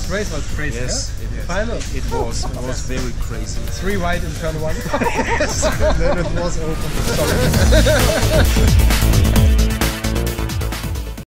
last race was crazy. Yes, yeah? Final. It was very crazy. 3 wide in turn 1. Yes. Then it was open. Sorry.